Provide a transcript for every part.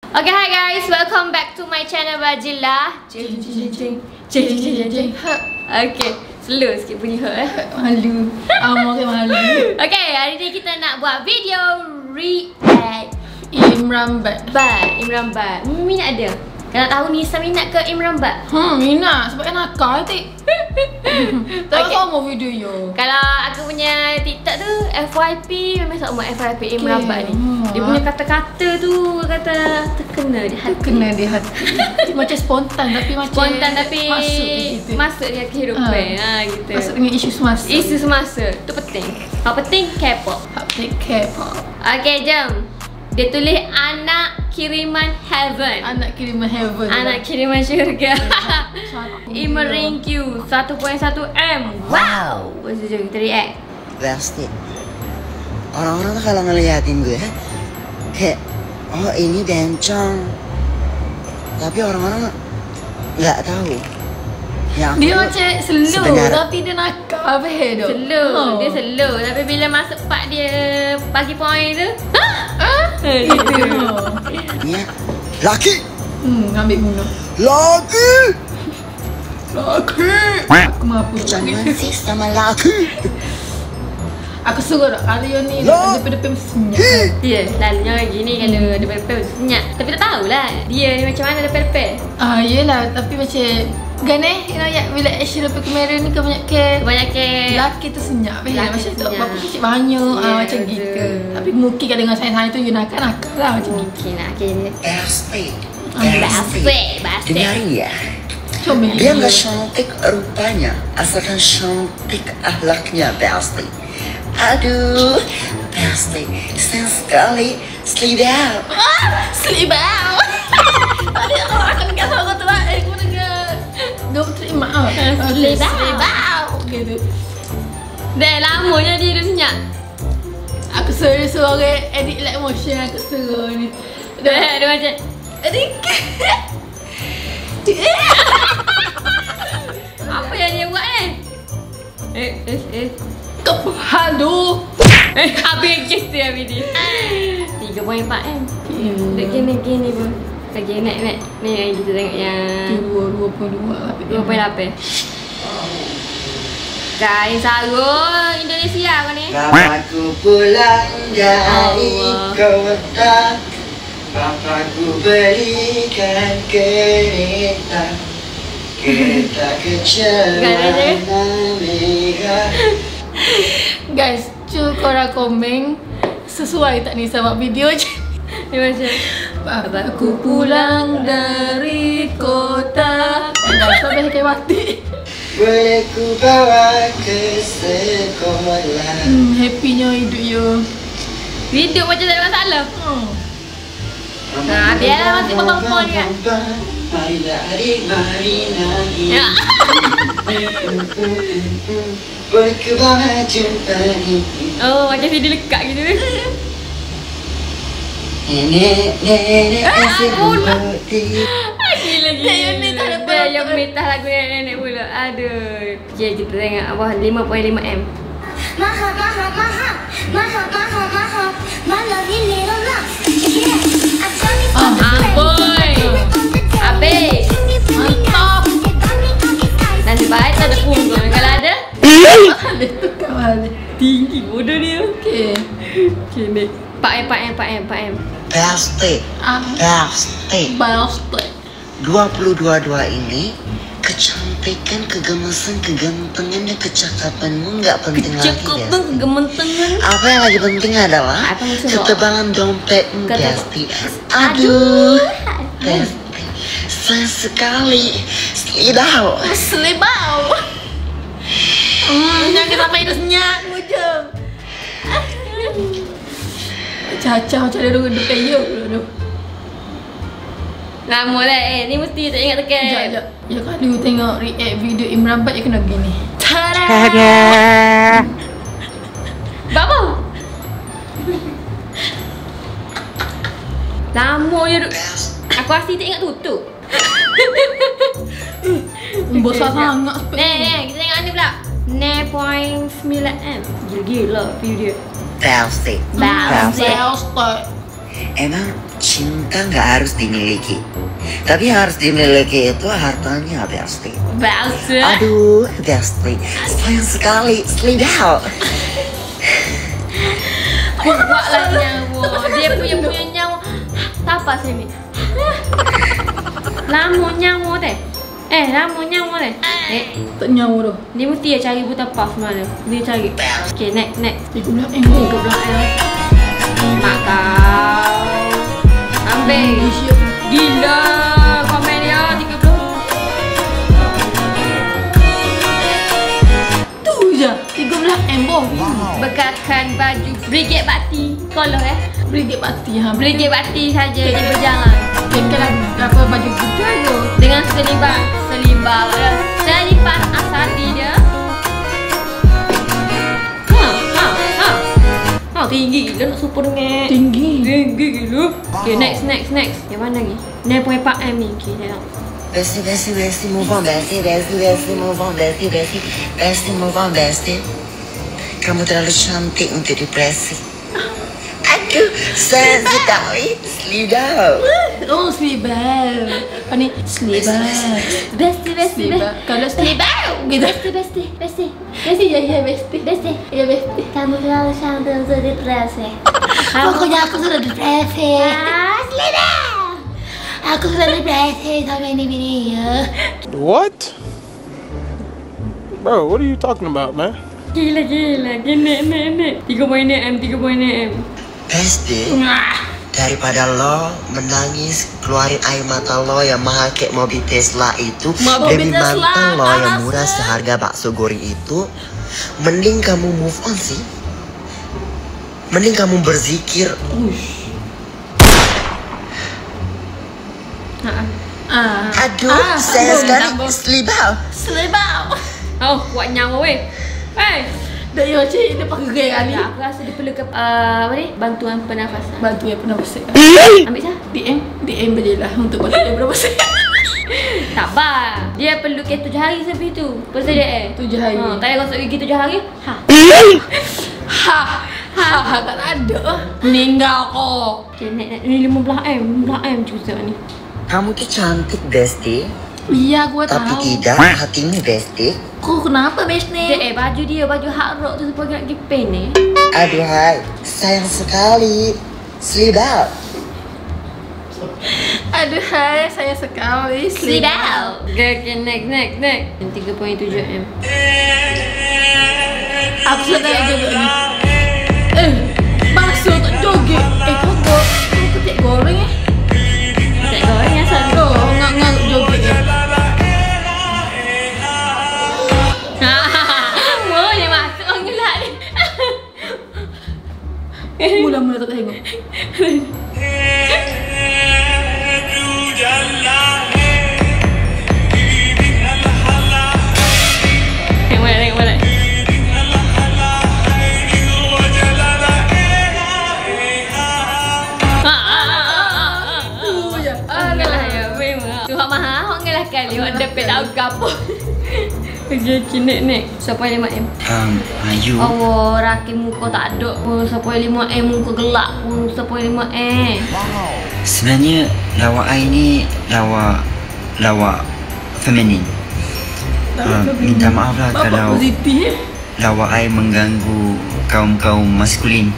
Okay, hi guys, welcome back to my channel Bajillah. Okay, slow sikit bunyi Malu. Makin malu. Okay, hari ni kita nak buat video react Imran Bat. Imran Bat. Minat ada? Kalau tahu Nisa minat ke Imran Bat? Minat sebab kan nakal tik. Tak sama video yo. Kalau aku punya TikTok tu FYP, memang sama FYP Imran Bat ni. Dia punya kata-kata tu kata terkena di hati. Terkena di hati. Macam spontan tapi masuk dia kehidupan. Gitu. Masuk dengan isu semasa. Isu semasa tu penting. Hak penting K-pop. Okay, jom. Dia tulis anak kiriman heaven. Anak kiriman heaven. Anak kiriman syurga. Imering Q 1.1M. Wow. Lepas tu jom kita react. Pasti orang-orang tuh kalau ngeliatin gue kayak, oh ini bencong, tapi orang-orang nggak tahu ya, dia macam slow tapi dia nakal. Dia slow tapi bila masuk part dia bagi point tu gitu. Dia laki ngambil bunuh laki aku mampu jangan sih sama laki. Aku suruh tak kalau yang ni depan-depan senyap. Ya, selalunya gini kalau depan-depan senyap. Tapi tak tahulah dia ni macam mana depan-depan. Yelah, tapi macam gane, bila action depan kamera ni kebanyakan lelaki tu senyap. Macam tu, apa kecil banyak macam gitu. Tapi mungkin dengan saya tu you nakal lah macam mungkin lah akhirnya. Basti dengarin ya. Dia nggak cantik rupanya, asalkan cantik akhlaknya. Basti. Aduh, pasti senang sekali selibau. Selibau. Tadi orang akan kata aku tu lah. Aku dengar. Gak terima. Selibau. Gitu. Dah lamanya dia senyap. Aku suruh orang edit light motion. Aku suruh ni. Dia macam edit. Apa yang dia buat Kepala tu. Habis kita habis ni 3.4M. Dek gini pun lagi naik. Ni kita tengok yang 2.8. Kain sarung Indonesia kau ni. Bapakku pulang dari kota, bapakku belikan kereta kencana merah. Guys, korang komen sesuai tak ni sama video je. Dia macam bapakku pulang dari kota. Sampai kayak mati. Boleh ku bawa ke sekolah. Happynya hidup you. hidup macam tak ada masalah. Biarlah masih perempuan kan. Mari nari. Boleh ku bawa jumpa ni. Oh, macam video lekat gitu. Nenek sebuti. Gila. Yang metah lagu nenek pula. Aduh. Okay, kita tengok bawah 5.5M. Maha my lovely little love. Boy. Habis. Mantap. Nasib baik tak ada punggung. Kalau ada Ada. tinggi bodoh dia. Okay. Okay, ni 4M. Pasti. 2022 ini kecantikan, kegemesan, kegantengan dan kecakapanmu nggak penting lagi ya. Kegementengan. Apa yang lagi penting adalah Apa maksud lo? ketebalan dompetmu, Besti. Aduh, Besti, sayang sekali. Selibau. Jangan sampai hidupnya. Mujum. Caca macam dia duduk depan you dulu. Lama lah ni mesti tak ingat tekan. Sekejap. Ya kalau tengok react video Imran Bat, dia kena begini. Tada! Apa? Lama je duk. Aku asyik tak ingat tutup. Besar sangat. Kita tengok ni pula. 9.9M. Gila view dia. Pasti. Basti. Emang cinta nggak harus dimiliki. Tapi harus dimiliki itu hartanya, Besti. Besti. Aduh, Besti. Sayang sekali, selidau. Buat lah nyawa. Dia punya nyawa. Tapa sini. Lama nyawa deh. Lama nyawa deh. Tak nyawa dah. Dia mesti ya cari buta puff mana. Dia cari. Okay, next. Tiga belah Mak kau. Ambil. Gila. Komen dia 30. Tu je. 13M boh. Bekatkan baju Brigade Bakti. Kolor Brigade Bakti ha. Brigade Bakti saja dia berjalan. Kalau apa baju putih tu. Dengan selipar asadi dia. Tinggi gila nak super dengan Tinggi gila. Okay, next. Yang mana lagi? Ni punya Pak M ni. Okay, tengok. Besti, move on, Besti, move on, Besti, move on, Besti. Kamu terlalu cantik untuk depresi. Aduh, sayang sekali, selidau. Oh, selibau. Apa ni? Selibau. Besti. Kalau selibau gitu. Besti. Ya, Besti. Ya, Besti. Kamu terlalu cantik untuk depresi. Pokoknya aku sudah depresi. Selidau. Aku sudah depresi sama ini video. What? Bro, what are you talking about, man? Gila. Gini. 3.6M. Besti, daripada lo menangis keluarin air mata lo yang mahal kayak mobil Tesla itu, demi mantan lo yang murah seharga bakso goreng itu, mending kamu move on sih. Mending kamu berzikir. Aduh, saya sekali selibau. Oh, kuat nyawa weh. Dah ya cik, dia pakai gaya kali. Aku rasa dia perlu bantuan pernafasan. Bantuan pernafasan. Ambil sah? DM belilah untuk bantuan pernafasan. Tak bah. Dia perlu ke 7 hari sebelum tu. Pasal dia 7 hari. Tak payah gosok gigi 7 hari. Tak ada. Meninggal kok. Okay, ni 15M juga ni. Kamu tuh cantik, Besti. Iya, gua tahu. Tapi tidak hatimu, Besti. Kok kenapa, Besti? Baju dia, baju hard rock tu sebab nak pergi pen ni. Aduhai, sayang sekali, selidau. Aduhai, saya sekali Selidau. Okay, next. Yang 3.7M. Aku sudah joget ni. Bakso tak joget. Kau petik goreng Tak goreng asal tu. Ngarut joget Dia masuk orang gelak ni. Mula-mula tak tengok. Tengok balik. Kali orang dapat tahu gapo. Okay, nek. Siapa yang 5M? Ayu. Oh, rakin muka tak ada pun. Siapa yang 5M muka gelap pun. Siapa yang 5M? Sebenarnya lawak I ni lawak feminin. Minta maaf lah kalau lawak I mengganggu kaum maskulin.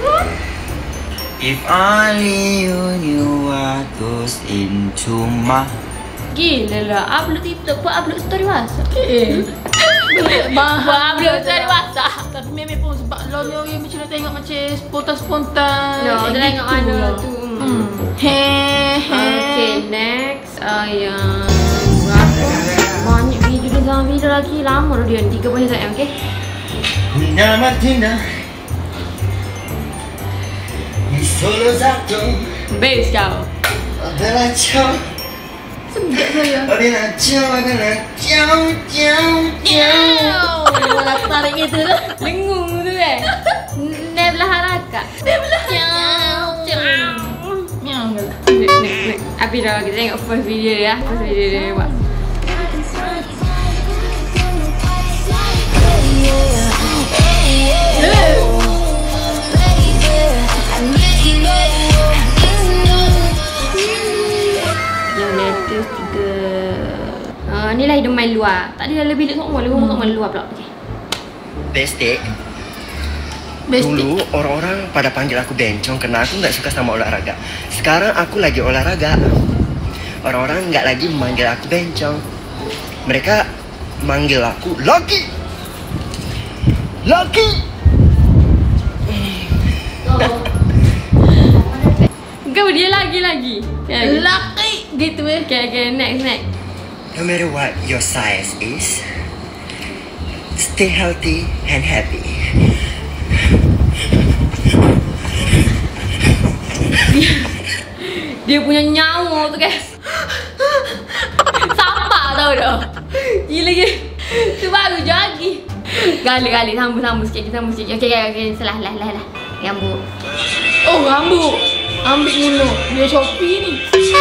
If only you knew what goes into my. Gila lah, upload TikTok pun upload story WhatsApp. Upload story WhatsApp. Tapi memang pun sebab lo ni orang macam nak tengok macam spontan. No, dia tengok mana tu. Okay, next. Yang berapa? Banyak video dia dalam video lagi. Lama dah dia 3.1M, okay? Nina Martina Solo satu Bass kau. adalah cowok. Sedap saya. Adalah jauh. Malah tarik gitu lah. Lengung tu Dia belah harakat. Dia belah Ciao. Miau lah. Next. Habis dah kita tengok first video dia. First video dia buat. 200, 3. Ni lah hidung main luar. Tak ada lebih dia semua. Lebih main luar pula. Okay. Bestik. Dulu orang-orang pada panggil aku bencong karena aku nggak suka sama olahraga. Sekarang aku lagi olahraga. Orang-orang nggak lagi memanggil aku bencong. Mereka manggil aku Lucky. Lucky. Kau dia lagi. Lucky gitu Okay, next. No matter what your size is, stay healthy and happy. Dia punya nyawa tu guys. Sampah tau dah. Gila. Tu baru lagi. Gali sambung sikit. Okay, salah. Rambut. Oh, rambut. Ambil dulu. Dia Shopee ni.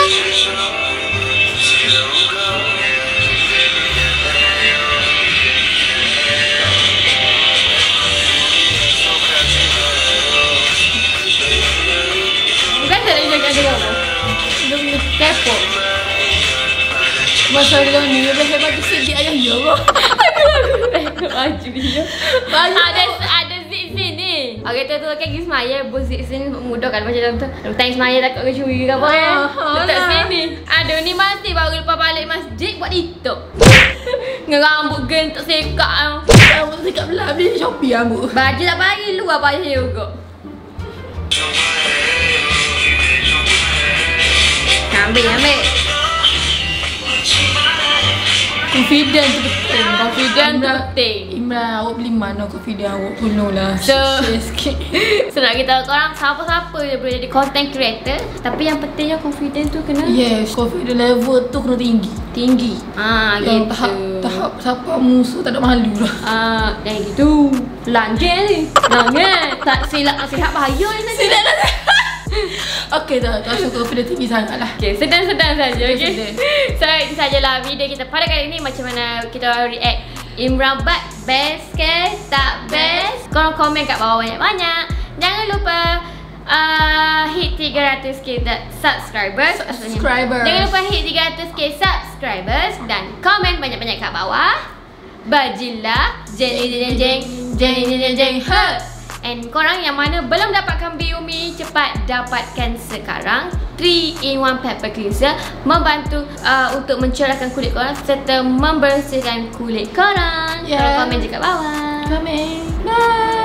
Bukan tak ada jaga apa? Dia punya kepo. Masa dia ni, dia hebat sikit ayah ya Allah. Aduh, baju dia. Ada zip sini. Okay, tu kan pergi semaya, bos zip sini mudah kan macam tu. Lepas semaya takut ke curi ke apa kan. Letak sini. Aduh, ni masih baru lepas balik masjid buat TikTok. Dengan rambut gentuk sekak. Rambut sekak belah, beli Shopee rambut. Baju tak bagi luar payah juga. Ambil. Confident tu penting. Imran, awak beli mana confident awak penuh lah. So nak kita korang siapa-siapa je boleh jadi content creator. Tapi yang pentingnya confident tu kena. Yes, confident level tu kena tinggi. Tinggi. Yang Gitu. tahap siapa musuh tak ada malu lah. Dah gitu. Langgar ni. Tak silap bahaya ni. Silap lah. Okay dah, tak suka confident tinggi sangat lah. Okay, sedang-sedang saja. Okay. Sedang. So itu sajalah video kita pada kali ni. Macam mana kita react Imran Butt. Best ke tak best? Korang komen kat bawah banyak-banyak. Jangan lupa hit 300k subscribers. Jangan lupa hit 300k subscribers. Dan komen banyak-banyak kat bawah. Bajilah jeng And korang yang mana belum dapatkan Biumi, cepat dapatkan sekarang. 3-in-1 pepper cleanser membantu untuk mencerahkan kulit korang serta membersihkan kulit korang. Korang komen je kat bawah. Komen. Bye.